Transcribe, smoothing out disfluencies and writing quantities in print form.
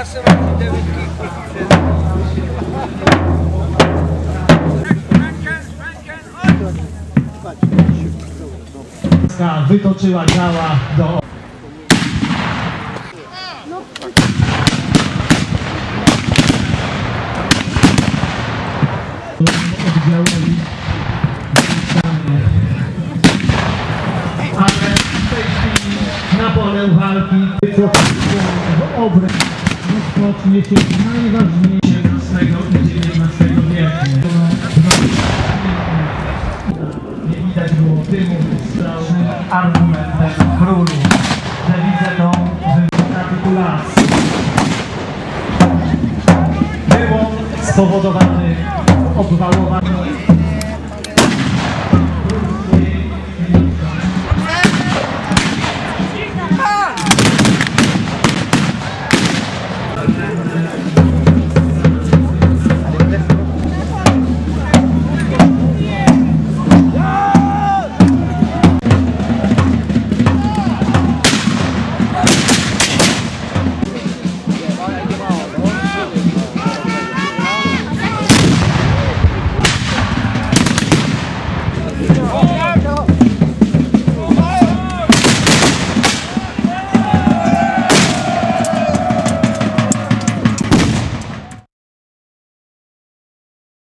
Zawsze mam te wyniki. Wytoczyła działa do... oddziałowi. Ale w tej chwili na pole walki w obręb rozpocznie się najważniejsze XVIII i XIX wieku. Nie widać było dymu strasznym argumentem królu, że widzę tą kapitulację. Było spowodowane obwałowanie